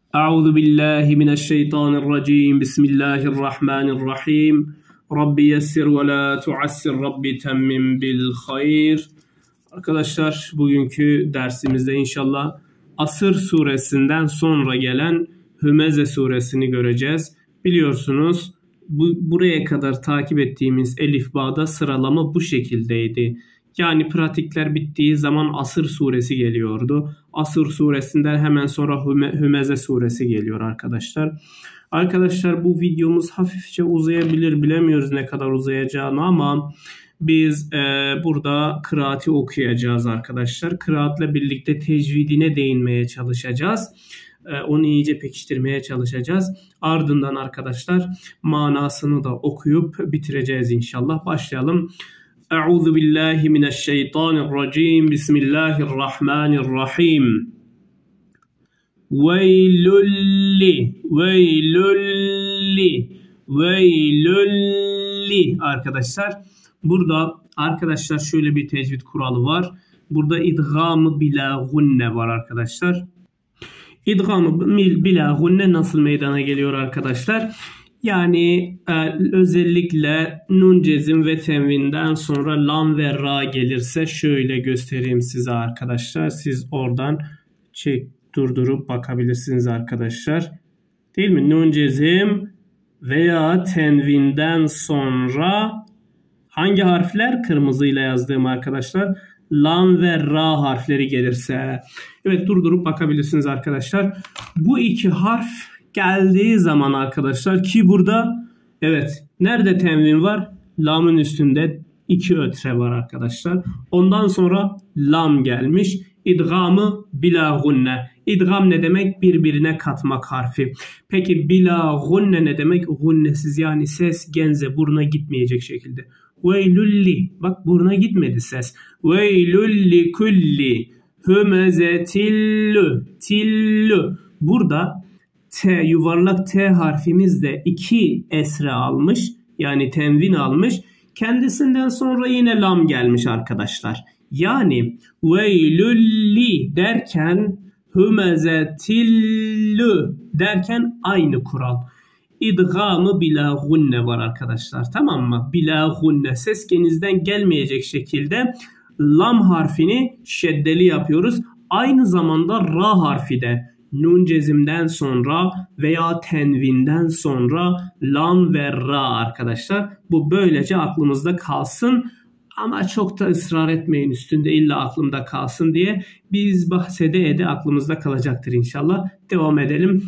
Euzu billahi mineşşeytanirracim. Bismillahirrahmanirrahim. Rabbi yessir ve la tuassir. Rabbi temmim bil hayr. Arkadaşlar bugünkü dersimizde inşallah Asr suresinden sonra gelen Hümeze suresini göreceğiz. Biliyorsunuz buraya kadar takip ettiğimiz elifbada sıralama bu şekildeydi. Yani pratikler bittiği zaman Asr suresi geliyordu. Asr suresinden hemen sonra Hümeze suresi geliyor arkadaşlar. Arkadaşlar bu videomuz hafifçe uzayabilir. Bilemiyoruz ne kadar uzayacağını ama biz burada kıraati okuyacağız arkadaşlar. Kıraatle birlikte tecvidine değinmeye çalışacağız. Onu iyice pekiştirmeye çalışacağız. Ardından arkadaşlar manasını da okuyup bitireceğiz inşallah. Başlayalım. Euzu billahi mineşşeytanirracim. Bismillahirrahmanirrahim. Veylülli, veylülli, veylülli. Arkadaşlar burada arkadaşlar şöyle bir tecvid kuralı var. Burada idgam-ı bila gunne var arkadaşlar. İdgam-ı bila gunne nasıl meydana geliyor arkadaşlar? Yani özellikle nun cezim ve tenvinden sonra lam ve ra gelirse şöyle göstereyim size arkadaşlar. Siz oradan durdurup bakabilirsiniz arkadaşlar. Değil mi? Nun cezim veya tenvinden sonra hangi harfler? Kırmızıyla yazdığım arkadaşlar. Lam ve ra harfleri gelirse. Evet, durdurup bakabilirsiniz arkadaşlar. Bu iki harf geldiği zaman arkadaşlar ki burada evet nerede tenvin var? Lamın üstünde iki ötre var arkadaşlar. Ondan sonra lam gelmiş. İdgamı bila gunne. İdgam ne demek? Birbirine katmak harfi. Peki bila gunne ne demek? Gunnesiz, yani ses genze buruna gitmeyecek şekilde. Veylülli. Bak buruna gitmedi ses. Veylülli kulli hümezetillü tillü. Burada T, yuvarlak T harfimiz de 2 esre almış. Yani tenvin almış. Kendisinden sonra yine lam gelmiş arkadaşlar. Yani veylülli derken hümezetillü derken aynı kural. İdgamı bila gunne var arkadaşlar. Tamam mı? Bila gunne. Ses genizden gelmeyecek şekilde lam harfini şeddeli yapıyoruz. Aynı zamanda ra harfi de nun cezimden sonra veya tenvinden sonra lam ve ra arkadaşlar. Bu böylece aklımızda kalsın. Ama çok da ısrar etmeyin üstünde illa aklımda kalsın diye. Biz bahsede aklımızda kalacaktır inşallah. Devam edelim.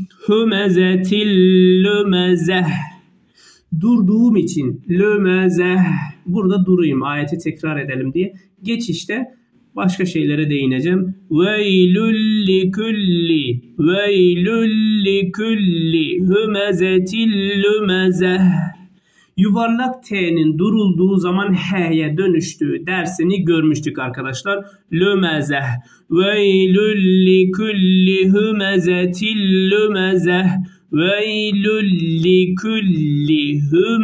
Hümezetillümezeh. Durduğum için lümezeh. Burada durayım. Ayeti tekrar edelim diye. Geçişte başka şeylere değineceğim. Veylülli külli. Veylülli külli. Hümezetillümezeh. Yuvarlak T'nin durulduğu zaman H'ye dönüştüğü dersini görmüştük arkadaşlar. Lümezeh. Veylülli külli hümezetillümezeh. Veylülli külli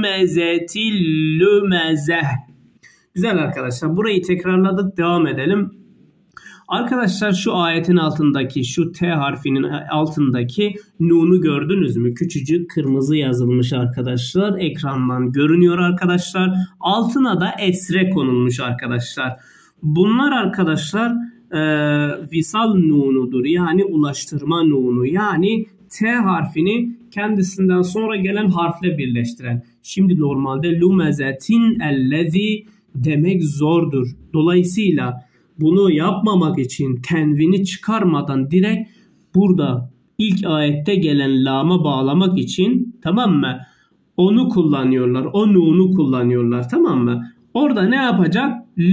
hümezetillümezeh. Güzel arkadaşlar. Burayı tekrarladık. Devam edelim. Arkadaşlar şu ayetin altındaki, şu T harfinin altındaki nunu gördünüz mü? Küçücük kırmızı yazılmış arkadaşlar. Ekrandan görünüyor arkadaşlar. Altına da esre konulmuş arkadaşlar. Bunlar arkadaşlar visal nunudur. Yani ulaştırma nunu. Yani T harfini kendisinden sonra gelen harfle birleştiren. Şimdi normalde lumezetin ellezi demek zordur. Dolayısıyla bunu yapmamak için tenvini çıkarmadan direkt burada ilk ayette gelen lama bağlamak için, tamam mı? Onu kullanıyorlar. O nunu kullanıyorlar, tamam mı? Orada ne yapacak?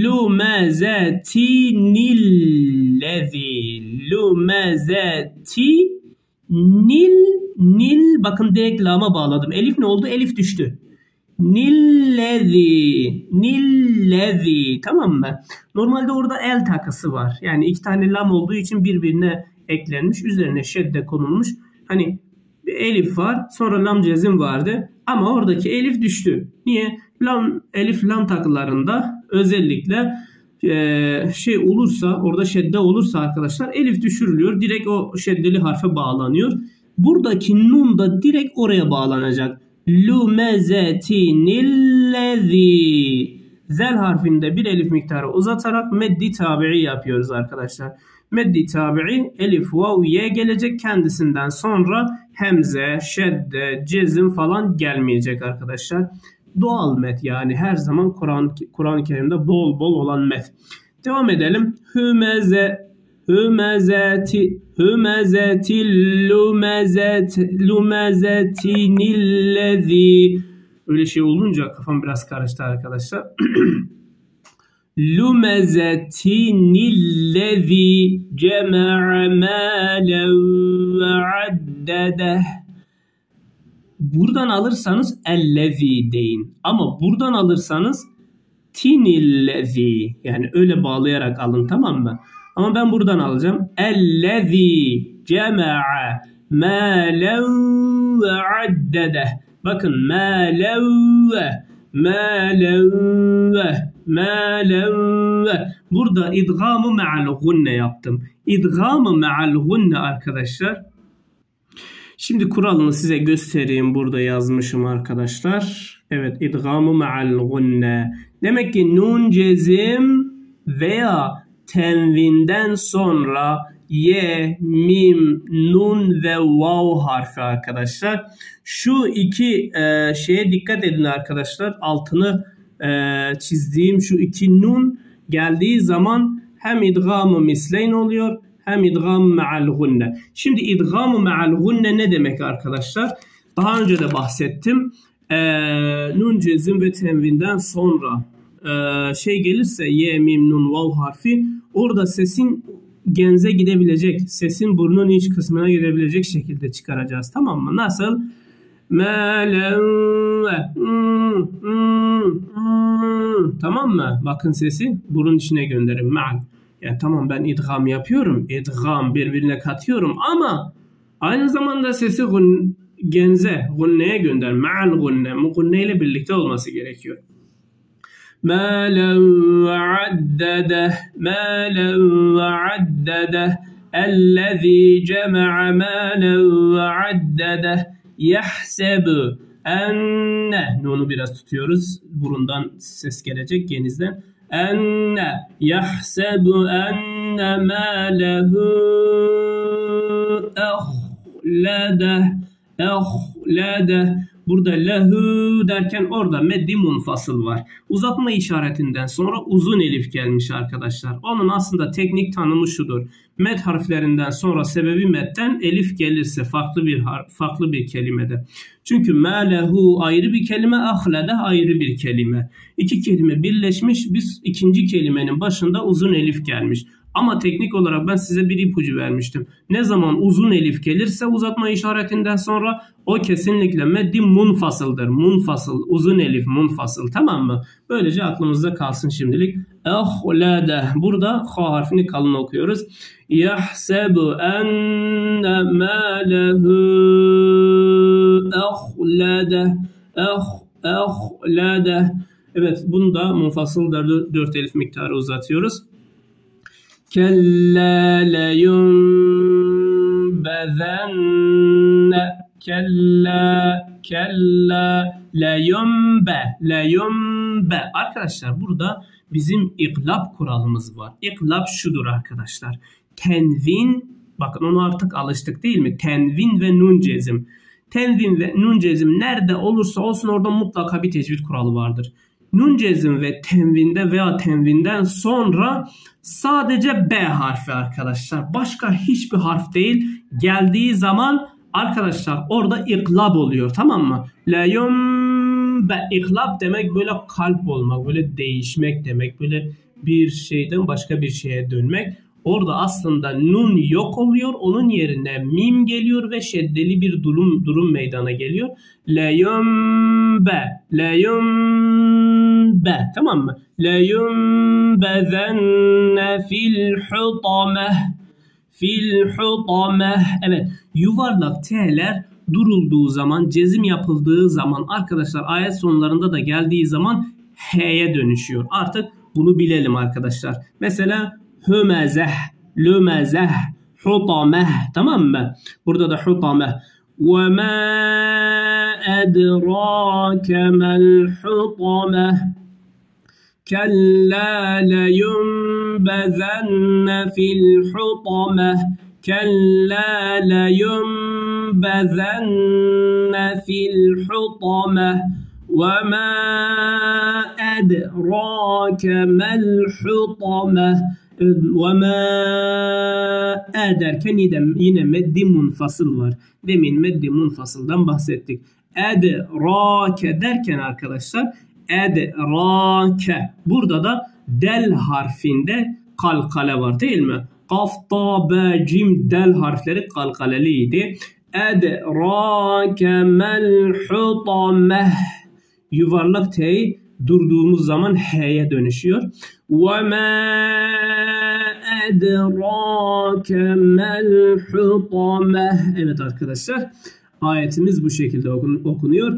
Lumezetinillezi. Lumezetinil. Bakın direkt lama bağladım. Elif ne oldu? Elif düştü. Nillezi. Tamam mı? Normalde orada el takısı var. Yani iki tane lam olduğu için birbirine eklenmiş. Üzerine şedde konulmuş. Hani elif var. Sonra lam cezim vardı. Ama oradaki elif düştü. Niye? Elif lam takılarında özellikle olursa, orada şedde olursa arkadaşlar elif düşürülüyor. Direkt o şeddeli harfe bağlanıyor. Buradaki nun da direkt oraya bağlanacak. Lumezetinillezi. Zel harfinde bir elif miktarı uzatarak meddi tabi'i yapıyoruz arkadaşlar. Meddi tabi'i elif, vav, ye gelecek. Kendisinden sonra hemze, şedde, cezim falan gelmeyecek arkadaşlar. Doğal met, yani her zaman Kur'an-ı Kerim'de bol bol olan met. Devam edelim. Lumezetinillezi. Öyle şey olunca kafam biraz karıştı arkadaşlar. Lumezetinillezi cema'a mâlen ve addedeh. Buradan alırsanız ellezi deyin. Ama buradan alırsanız tinillezi, yani öyle bağlayarak alın, tamam mı? Ama ben buradan alacağım. Ellezi cema'a mâlen ve addedeh. Bakın mâlen ve. Burada idgamı me'al gunne yaptım. İdgamı me'al gunne arkadaşlar. Şimdi kuralını size göstereyim. Burada yazmışım arkadaşlar. Evet, idgamı me'al gunne. Demek ki nun cezim veya tenvinden sonra ye, mim, nun ve vav harfi arkadaşlar. Şu iki şeye dikkat edin arkadaşlar. Altını çizdiğim şu iki nun geldiği zaman hem idgam-ı misleyn oluyor hem idgam-ı me'al gunne. Şimdi idgam-ı me'al gunne ne demek arkadaşlar? Daha önce de bahsettim. Nun cezim ve tenvinden sonra gelirse ye, mim, nun, vav harfi, orada sesin genze gidebilecek, sesin burnun iç kısmına gidebilecek şekilde çıkaracağız, tamam mı? Nasıl? Tamam mı? Bakın sesi burun içine gönderin. Yani tamam, ben idgam yapıyorum. İdgam birbirine katıyorum ama aynı zamanda sesi genze, gunneye gönder. Ma'al gunne. Gunne ile birlikte olması gerekiyor. Mâlen ve addedeh. Mâlen ve addedeh. Ellezî cema'a mâlen ve addedeh. Yahsebu enne. Nunu biraz tutuyoruz. Burundan ses gelecek, genizden. Enne yahsebu enne mâlehu ehlede. Burada lehu derken orada meddi munfasıl var. Uzatma işaretinden sonra uzun elif gelmiş arkadaşlar. Onun aslında teknik tanımı şudur. Med harflerinden sonra sebebi medden elif gelirse farklı bir kelimede. Çünkü melehu ayrı bir kelime, ahlede ayrı bir kelime. İki kelime birleşmiş, biz ikinci kelimenin başında uzun elif gelmiş. Ama teknik olarak ben size bir ipucu vermiştim. Ne zaman uzun elif gelirse uzatma işaretinden sonra o kesinlikle meddi munfasıldır. Munfasıl, uzun elif munfasıl, tamam mı? Böylece aklımızda kalsın şimdilik. Ehlede. Burada ha harfini kalın okuyoruz. Yahsebu enne mâlehu ehlede. Ehlede. Evet, bunu da munfasıl 4 elif miktarı uzatıyoruz. Kella leyunbezenne. Kella leyunbe. Arkadaşlar burada bizim iklab kuralımız var. İklab şudur arkadaşlar. Tenvin, bakın ona artık alıştık değil mi? Tenvin ve nun cezim. Tenvin ve nun cezim nerede olursa olsun orada mutlaka bir tecvid kuralı vardır. Nun cezim ve tenvinde veya tenvinden sonra sadece B harfi arkadaşlar. Başka hiçbir harf değil. Geldiği zaman arkadaşlar orada iklab oluyor, tamam mı? Leyumbe. İklab demek böyle kalp olmak, böyle değişmek demek, böyle bir şeyden başka bir şeye dönmek. Orada aslında nun yok oluyor. Onun yerine mim geliyor ve şeddeli bir durum meydana geliyor. Leyumbe. Tamam mı? Leyumbezenne fil hutame. Evet. Yuvarlak T'ler durulduğu zaman, cezim yapıldığı zaman arkadaşlar, ayet sonlarında da geldiği zaman H'ye dönüşüyor. Artık bunu bilelim arkadaşlar. Mesela hümezeh, lümezeh, Hutameh. Tamam mı? Burada da hutameh. Ve ma edrake mel hutameh. Kella leyunbezenne fil hutameh. Kella leyunbezenne fil hutameh. وَمَا أَدْرَاكَ مَا الْحُطَمَةُ وَمَا derken yine meddi munfasıl var. Demin meddi munfasıldan bahsettik. Edrake derken arkadaşlar edrake. Burada da del harfinde kalkale var değil mi? Kaf, ta, be, cim, del harfleri kalkaleliydi. Edrake mel hutameh. Yuvarlak T'yi durduğumuz zaman H'ye dönüşüyor. وَمَا أَدْرَاكَ مَا الْحُطَمَةُ. Evet arkadaşlar, ayetimiz bu şekilde okunuyor.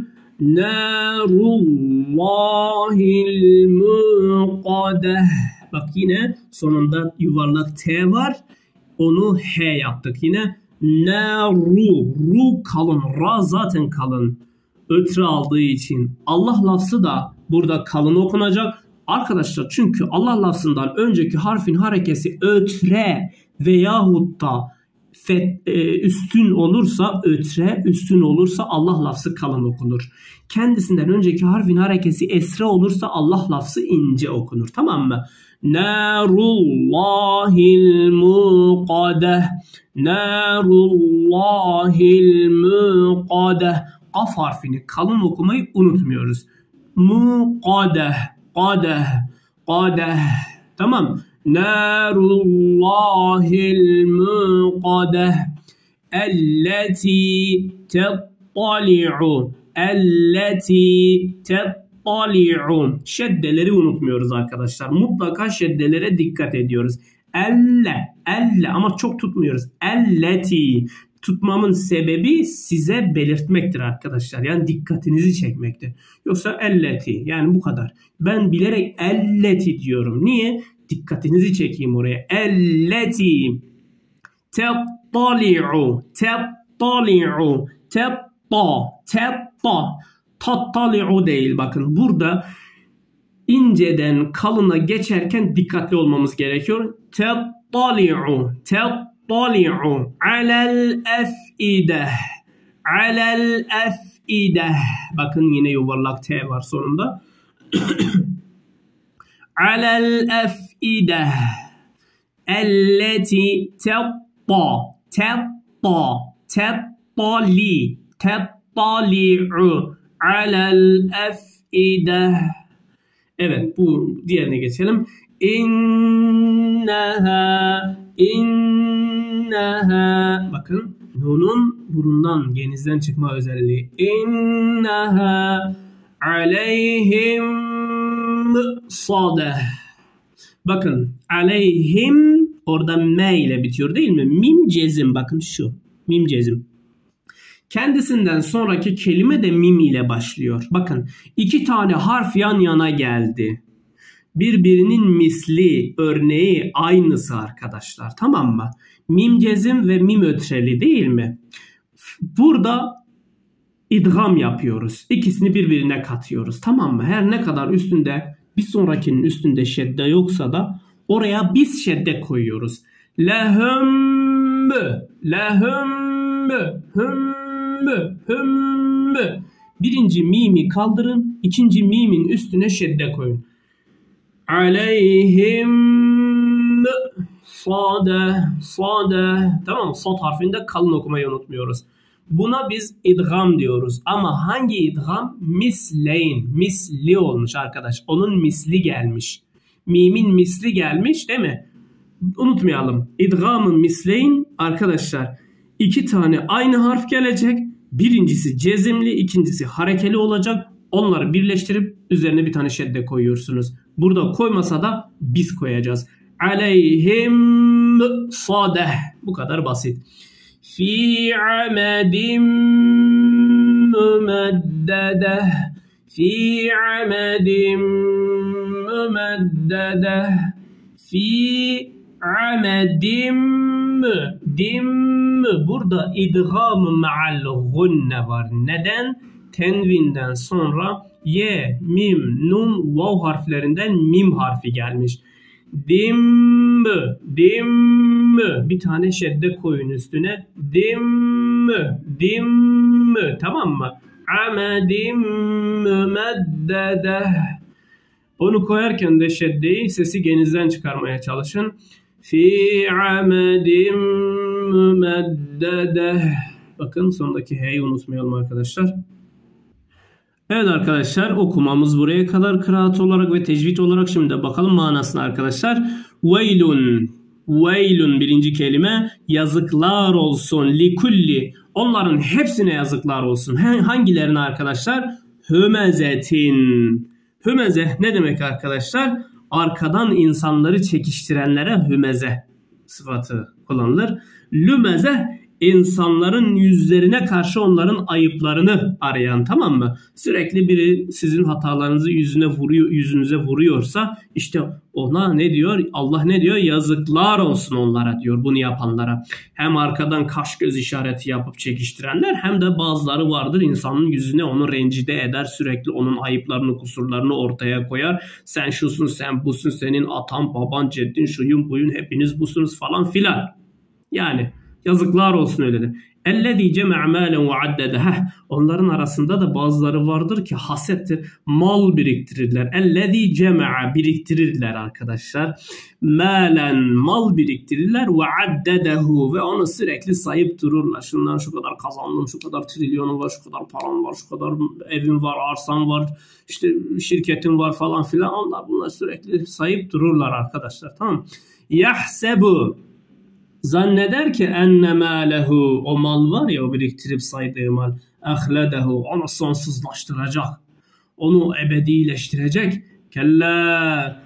Narullahil muqadeh. Bak yine sonunda yuvarlak T var. Onu H yaptık yine. Naru. Ru kalın. Ra zaten kalın. Ötre aldığı için Allah lafzı da burada kalın okunacak. Arkadaşlar çünkü Allah lafzından önceki harfin harekesi ötre veyahut da üstün olursa ötre, üstün olursa Allah lafzı kalın okunur. Kendisinden önceki harfin harekesi esre olursa Allah lafzı ince okunur. Tamam mı? Narullahil muqadeh. Narullahil muqadeh. Kaf harfini kalın okumayı unutmuyoruz. Muqadeh, qadeh, qadeh. Tamam. Narullahil muqadeh. Elleti tettali'u. Elleti tettali'u. Şeddeleri unutmuyoruz arkadaşlar. Mutlaka şeddelere dikkat ediyoruz. Elle ama çok tutmuyoruz. Elleti. Tutmamın sebebi size belirtmektir arkadaşlar. Yani dikkatinizi çekmektir. Yoksa elleti yani bu kadar. Ben bilerek elleti diyorum. Niye? Dikkatinizi çekeyim oraya. Elleti tettali'u tettali'u tattali'u değil bakın. Burada inceden kalına geçerken dikkatli olmamız gerekiyor. Tettali'u alel ef'ide. Alel ef'ide. Bakın yine yuvarlak T var sonunda. Alel ef'ide. Elleti tettali'u alel ef'ide. Evet, bu diğerine geçelim. İnneha bakın nunun burundan genizden çıkma özelliği. İnneha aleyhim sadeh. Bakın aleyhim orada me ile bitiyor değil mi? Mim cezim, bakın şu mim cezim. Kendisinden sonraki kelime de mim ile başlıyor. Bakın iki tane harf yan yana geldi. Birbirinin misli, örneği aynısı arkadaşlar. Tamam mı? Mim cezim ve mim ötreli değil mi? Burada idgam yapıyoruz. İkisini birbirine katıyoruz. Tamam mı? Her ne kadar üstünde bir sonrakinin üstünde şedde yoksa da oraya biz şedde koyuyoruz. Lehümmü, lehümmü, hümmü, hümmü. Birinci mimi kaldırın. İkinci mimin üstüne şedde koyun. Aleyhim sade. Tamam, sad harfinde kalın okumayı unutmuyoruz. Buna biz idgam diyoruz. Ama hangi idgam? Misleyn. Misli olmuş arkadaş. Onun misli gelmiş. Mimin misli gelmiş değil mi? Unutmayalım. İdgamın misleyn arkadaşlar. İki tane aynı harf gelecek. Birincisi cezimli, ikincisi harekeli olacak. Onları birleştirip üzerine bir tane şedde koyuyorsunuz. Burada koymasa da biz koyacağız. Aleyhim sadeh. Bu kadar basit. Fi amedim mümeddedeh. Fi amedim mümeddedeh. Fi amedim Dimmü. Burada idgam-ı ma'al gunne var. Neden? Tenvinden sonra ye, mim, nun, vav harflerinden mim harfi gelmiş. Dimmü, dimmü. Bir tane şedde koyun üstüne. Dimmü, dimmü. Tamam mı? Amedim mümeddedeh. Onu koyarken de şeddeyi sesi genizden çıkarmaya çalışın. Fi amedim mümeddedeh. Bakın sondaki H'yi unutmayalım arkadaşlar. Evet arkadaşlar, okumamız buraya kadar kıraat olarak ve tecvid olarak. Şimdi de bakalım manasına arkadaşlar. Veylun. Veylun birinci kelime. Yazıklar olsun. Likulli. Onların hepsine yazıklar olsun. Hangilerine arkadaşlar? Hümezetin. Hümeze ne demek arkadaşlar? Arkadan insanları çekiştirenlere hümeze sıfatı kullanılır. Lümeze insanların yüzlerine karşı onların ayıplarını arayan, tamam mı? Sürekli biri sizin hatalarınızı yüzünüze vuruyorsa işte ona ne diyor? Allah ne diyor? Yazıklar olsun onlara diyor, bunu yapanlara. Hem arkadan kaş göz işareti yapıp çekiştirenler, hem de bazıları vardır insanın yüzüne onu rencide eder, sürekli onun ayıplarını, kusurlarını ortaya koyar. Sen şusun, sen busun, senin atan, baban, ceddin, şuyun, buyun, hepiniz busunuz falan filan. Yani yazıklar olsun öyledir. اَلَّذ۪ي جَمَعَ مَالًا وَعَدَّدَهَا. Onların arasında da bazıları vardır ki hasettir. Mal biriktirirler. اَلَّذ۪ي جَمَعَ biriktirirler arkadaşlar. مَالًا mal biriktirirler. وَعَدَّدَهُ ve onu sürekli sayıp dururlar. Şundan şu kadar kazandım, şu kadar trilyonum var, şu kadar param var, şu kadar evim var, arsam var, işte şirketim var falan filan. Bunlar sürekli sayıp dururlar arkadaşlar. Tamam. يَحْسَبُ zanneder ki enne mâlehu, o mal var ya, o biriktirip saydığı mal, ahledehu, onu sonsuzlaştıracak, onu ebedileştirecek. Kella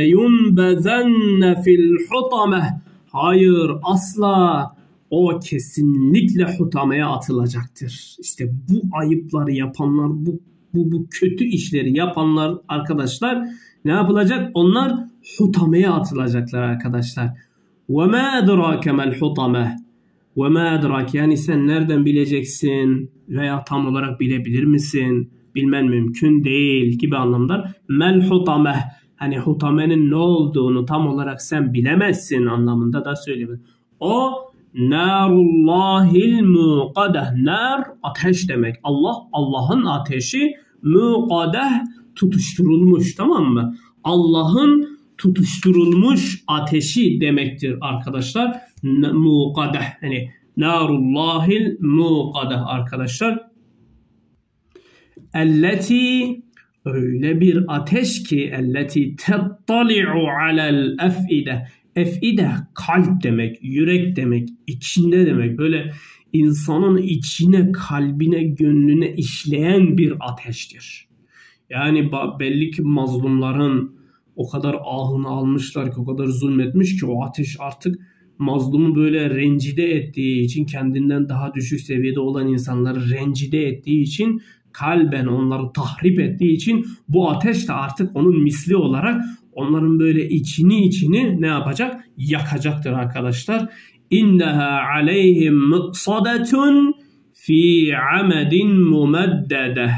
leyunbezenne fil hutameh. Hayır, asla, o kesinlikle hutameye atılacaktır. İşte bu ayıpları yapanlar, bu kötü işleri yapanlar arkadaşlar ne yapılacak? Onlar hutameye atılacaklar arkadaşlar. وَمَا اَدْرَاكَ مَا الْحُطَمَةِ. وَمَا اَدْرَاكَ yani sen nereden bileceksin veya tam olarak bilebilir misin? Bilmen mümkün değil gibi anlamlar. مَا الْحُطَمَةِ hani hutamenin ne olduğunu tam olarak sen bilemezsin anlamında da söyleyebilir. O narullahil muqadah. Nar ateş demek. Allah'ın ateşi, muqadah tutuşturulmuş, tamam mı? Allah'ın tutuşturulmuş ateşi demektir arkadaşlar. Muqadah hani narullahil muqadah arkadaşlar. Elleti öyle bir ateş ki elleti tettali'u alel ef'ide. Ef'ide kalp demek, yürek demek, içinde demek. Böyle insanın içine, kalbine, gönlüne işleyen bir ateştir. Yani belli ki mazlumların o kadar ahını almışlar ki, o kadar zulmetmiş ki o ateş artık mazlumu böyle rencide ettiği için, kendinden daha düşük seviyede olan insanları rencide ettiği için, kalben onları tahrip ettiği için bu ateş de artık onun misli olarak onların böyle içini ne yapacak? Yakacaktır arkadaşlar. İnneha aleyhim muqsadetun fi amedin mumeddedeh.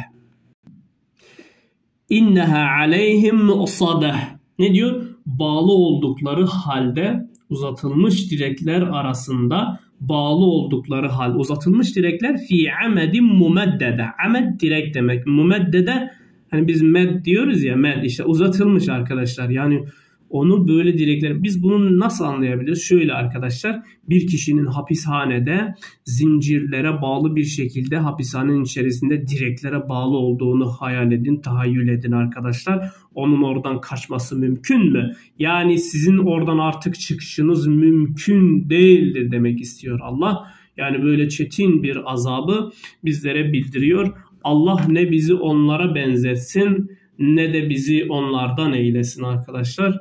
İnneha aleyhim muqsadeh. Ne diyor? Bağlı oldukları halde, uzatılmış direkler arasında bağlı oldukları hal, uzatılmış direkler fi amedin mumeddede. Amed direk demek. Mumeddede hani biz med diyoruz ya, med işte uzatılmış arkadaşlar. Yani onu böyle direkler, biz bunu nasıl anlayabiliriz? Şöyle arkadaşlar, bir kişinin hapishanede zincirlere bağlı bir şekilde hapishanenin içerisinde direklere bağlı olduğunu hayal edin, tahayyül edin arkadaşlar. Onun oradan kaçması mümkün mü? Yani sizin oradan artık çıkışınız mümkün değildir demek istiyor Allah. Yani böyle çetin bir azabı bizlere bildiriyor. Allah ne bizi onlara benzetsin ne de bizi onlardan eylesin arkadaşlar.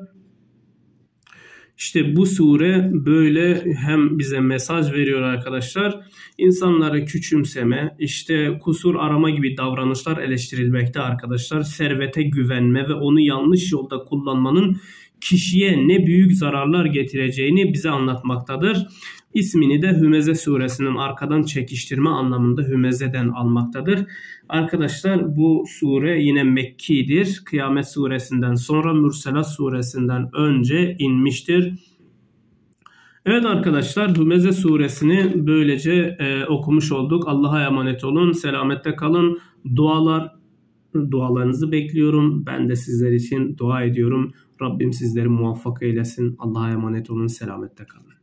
İşte bu sure böyle hem bize mesaj veriyor arkadaşlar. İnsanları küçümseme, işte kusur arama gibi davranışlar eleştirilmekte arkadaşlar. Servete güvenme ve onu yanlış yolda kullanmanın kişiye ne büyük zararlar getireceğini bize anlatmaktadır. İsmini de Hümeze suresinin arkadan çekiştirme anlamında Hümeze'den almaktadır. Arkadaşlar bu sure yine Mekki'dir. Kıyamet suresinden sonra Mürselat suresinden önce inmiştir. Evet arkadaşlar, Hümeze suresini böylece okumuş olduk. Allah'a emanet olun, selamette kalın. Dualarınızı bekliyorum. Ben de sizler için dua ediyorum. Rabbim sizleri muvaffak eylesin. Allah'a emanet olun, selamette kalın.